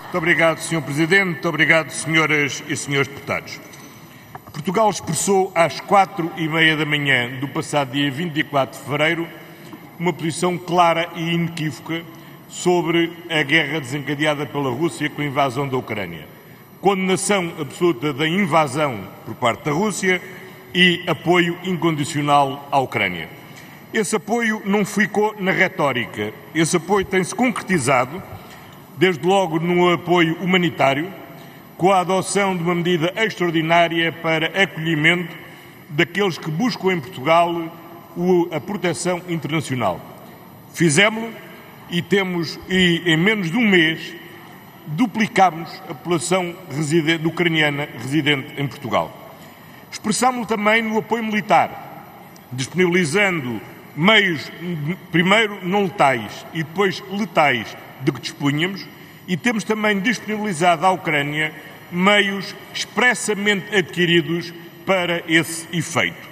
Muito obrigado, Sr. Presidente. Muito obrigado, senhoras e senhores deputados. Portugal expressou às 4h30 da manhã do passado dia 24 de fevereiro uma posição clara e inequívoca sobre a guerra desencadeada pela Rússia com a invasão da Ucrânia. Condenação absoluta da invasão por parte da Rússia e apoio incondicional à Ucrânia. Esse apoio não ficou na retórica. Esse apoio tem-se concretizado, desde logo no apoio humanitário, com a adoção de uma medida extraordinária para acolhimento daqueles que buscam em Portugal a proteção internacional. Fizemos-lo e em menos de um mês duplicámos a população ucraniana residente em Portugal. Expressámos-lo também no apoio militar, disponibilizando meios, primeiro não letais e depois letais, de que dispunhamos, e temos também disponibilizado à Ucrânia meios expressamente adquiridos para esse efeito.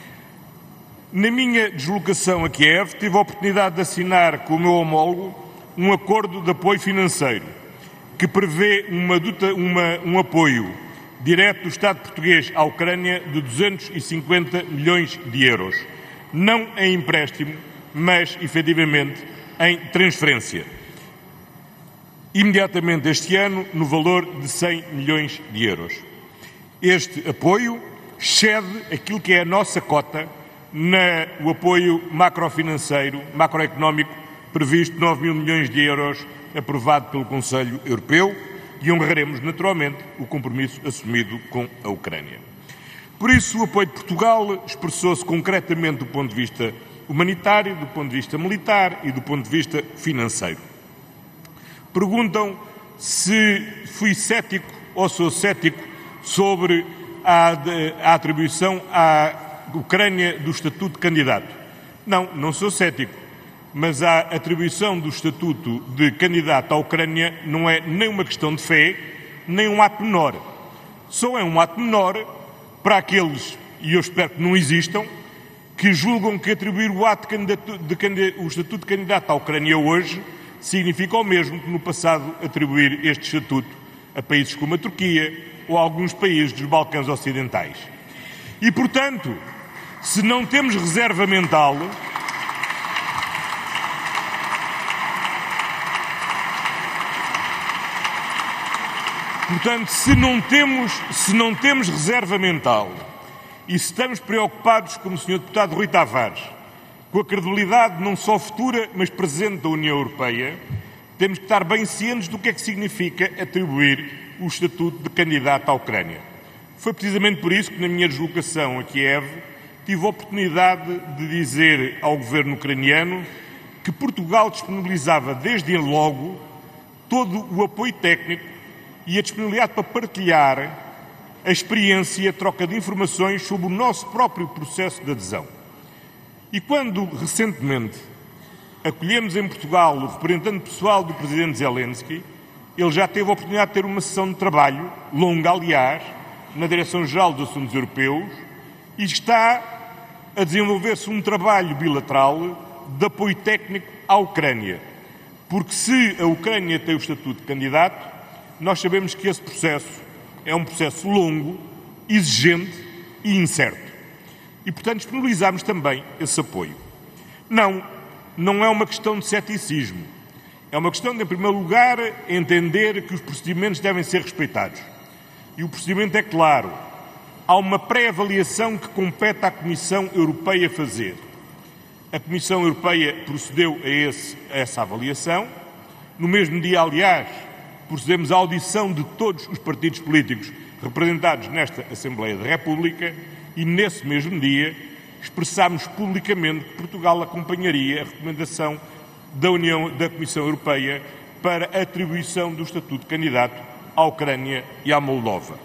Na minha deslocação a Kiev, tive a oportunidade de assinar com o meu homólogo um acordo de apoio financeiro que prevê um apoio direto do Estado português à Ucrânia de 250 milhões de euros. Não em empréstimo, mas, efetivamente, em transferência. Imediatamente este ano, no valor de 100 milhões de euros. Este apoio excede aquilo que é a nossa cota no apoio macroeconómico previsto de 9 mil milhões de euros aprovado pelo Conselho Europeu e honraremos naturalmente o compromisso assumido com a Ucrânia. Por isso, o apoio de Portugal expressou-se concretamente do ponto de vista humanitário, do ponto de vista militar e do ponto de vista financeiro. Perguntam se fui cético ou sou cético sobre a atribuição à Ucrânia do estatuto de candidato. Não sou cético, mas a atribuição do estatuto de candidato à Ucrânia não é nem uma questão de fé, nem um ato menor. Só é um ato menor para aqueles, e eu espero que não existam, que julgam que atribuir o estatuto de candidato à Ucrânia hoje significa o mesmo que no passado atribuir este estatuto a países como a Turquia ou a alguns países dos Balcãs Ocidentais. E, portanto, se não temos reserva mental, se não temos reserva mental e se estamos preocupados, como o Sr. Deputado Rui Tavares, com a credibilidade não só futura, mas presente da União Europeia, temos que estar bem cientes do que é que significa atribuir o estatuto de candidato à Ucrânia. Foi precisamente por isso que, na minha deslocação a Kiev, tive a oportunidade de dizer ao governo ucraniano que Portugal disponibilizava desde logo todo o apoio técnico e a disponibilidade para partilhar a experiência e a troca de informações sobre o nosso próprio processo de adesão. E quando, recentemente, acolhemos em Portugal o representante pessoal do Presidente Zelensky, ele já teve a oportunidade de ter uma sessão de trabalho, longa aliás, na Direção-Geral dos Assuntos Europeus, e está a desenvolver-se um trabalho bilateral de apoio técnico à Ucrânia. Porque se a Ucrânia tem o estatuto de candidato, nós sabemos que esse processo é um processo longo, exigente e incerto. E, portanto, disponibilizamos também esse apoio. Não é uma questão de ceticismo. É uma questão de, em primeiro lugar, entender que os procedimentos devem ser respeitados. E o procedimento é claro. Há uma pré-avaliação que compete à Comissão Europeia fazer. A Comissão Europeia procedeu a essa avaliação. No mesmo dia, aliás, procedemos à audição de todos os partidos políticos representados nesta Assembleia da República e, nesse mesmo dia, expressámos publicamente que Portugal acompanharia a recomendação da Comissão Europeia para a atribuição do estatuto de candidato à Ucrânia e à Moldova.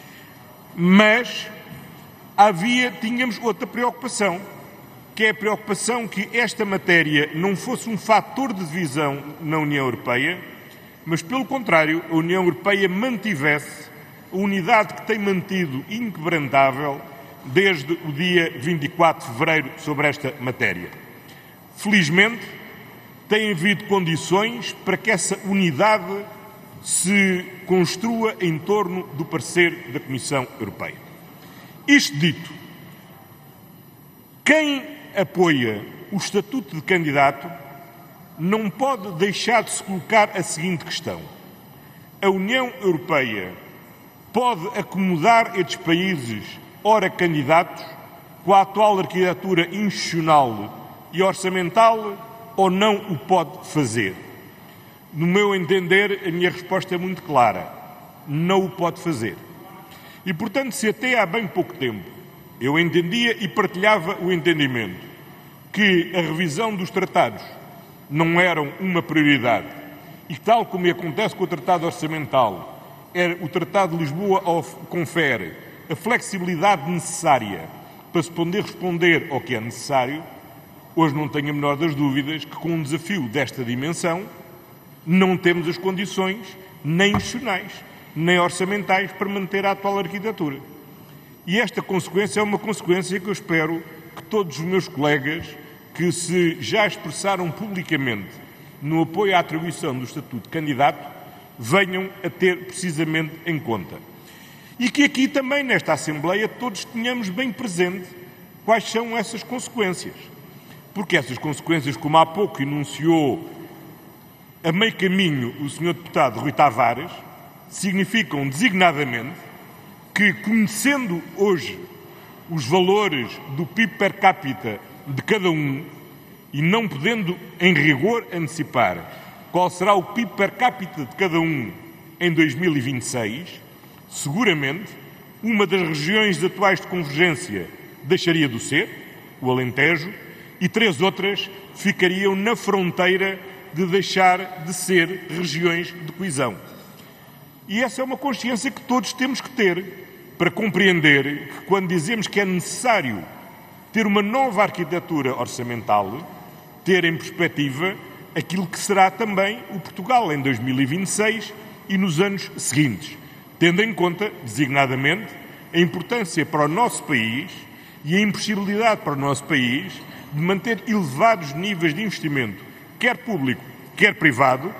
Mas tínhamos outra preocupação, que é a preocupação que esta matéria não fosse um fator de divisão na União Europeia, mas, pelo contrário, a União Europeia mantivesse a unidade que tem mantido inquebrantável desde o dia 24 de fevereiro sobre esta matéria. Felizmente, tem havido condições para que essa unidade se construa em torno do parecer da Comissão Europeia. Isto dito, quem apoia o estatuto de candidato não pode deixar de se colocar a seguinte questão: a União Europeia pode acomodar estes países, ora candidatos, com a atual arquitetura institucional e orçamental, ou não o pode fazer? No meu entender, a minha resposta é muito clara: não o pode fazer. E, portanto, se até há bem pouco tempo eu entendia e partilhava o entendimento que a revisão dos tratados não eram uma prioridade e, tal como acontece com o Tratado Orçamental, o Tratado de Lisboa confere a flexibilidade necessária para se poder responder ao que é necessário, hoje não tenho a menor das dúvidas que, com um desafio desta dimensão, não temos as condições nem institucionais, nem orçamentais para manter a atual arquitetura. E esta consequência é uma consequência que eu espero que todos os meus colegas que se já expressaram publicamente no apoio à atribuição do estatuto de candidato venham a ter precisamente em conta. E que aqui também, nesta Assembleia, todos tenhamos bem presente quais são essas consequências. Porque essas consequências, como há pouco enunciou a meio caminho o Sr. Deputado Rui Tavares, significam designadamente que, conhecendo hoje os valores do PIB per capita de cada um e não podendo, em rigor, antecipar qual será o PIB per capita de cada um em 2026, seguramente uma das regiões atuais de convergência deixaria de ser, o Alentejo, e 3 outras ficariam na fronteira de deixar de ser regiões de coesão. E essa é uma consciência que todos temos que ter para compreender que, quando dizemos que é necessário ter uma nova arquitetura orçamental, ter em perspectiva aquilo que será também o Portugal em 2026 e nos anos seguintes, tendo em conta, designadamente, a importância para o nosso país e a impossibilidade para o nosso país de manter elevados níveis de investimento, quer público, quer privado,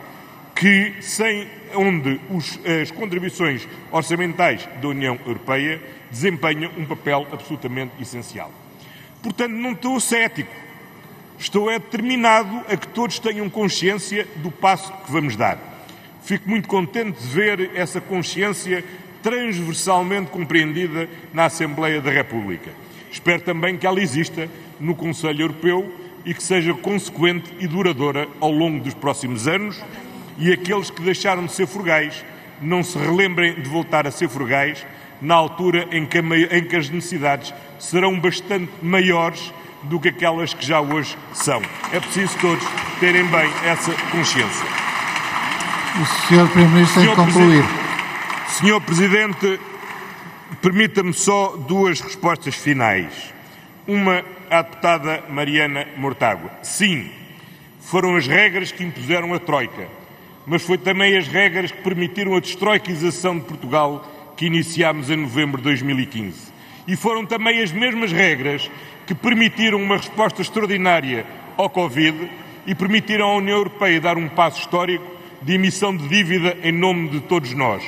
onde as contribuições orçamentais da União Europeia desempenham um papel absolutamente essencial. Portanto, não estou cético, estou determinado a que todos tenham consciência do passo que vamos dar. Fico muito contente de ver essa consciência transversalmente compreendida na Assembleia da República. Espero também que ela exista no Conselho Europeu e que seja consequente e duradoura ao longo dos próximos anos, e aqueles que deixaram de ser frugais não se relembrem de voltar a ser frugais na altura em que as necessidades serão bastante maiores do que aquelas que já hoje são. É preciso todos terem bem essa consciência. O Sr. Primeiro-Ministro tem que concluir. Sr. Presidente, permita-me só 2 respostas finais. Uma à deputada Mariana Mortágua. Sim, foram as regras que impuseram a Troika, mas foi também as regras que permitiram a destroiquização de Portugal que iniciámos em novembro de 2015. E foram também as mesmas regras que permitiram uma resposta extraordinária ao Covid e permitiram à União Europeia dar um passo histórico de emissão de dívida em nome de todos nós.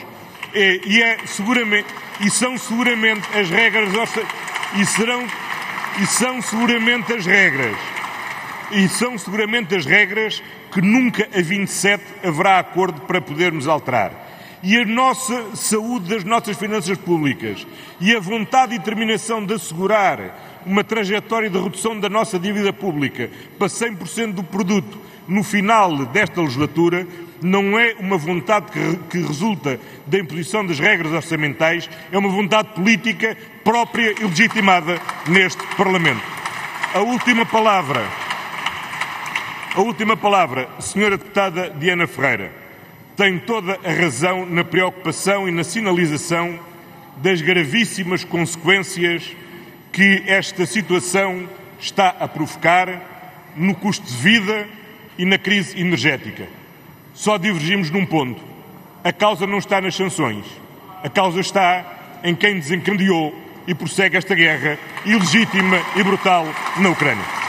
São seguramente as regras que nunca a 27 haverá acordo para podermos alterar. E a nossa saúde das nossas finanças públicas e a vontade e determinação de assegurar uma trajetória de redução da nossa dívida pública para 100% do produto no final desta legislatura não é uma vontade que resulta da imposição das regras orçamentais, é uma vontade política própria e legitimada neste Parlamento. A última palavra, Sra. Deputada Diana Ferreira, tem toda a razão na preocupação e na sinalização das gravíssimas consequências que esta situação está a provocar no custo de vida e na crise energética. Só divergimos num ponto. A causa não está nas sanções. A causa está em quem desencadeou e prossegue esta guerra ilegítima e brutal na Ucrânia.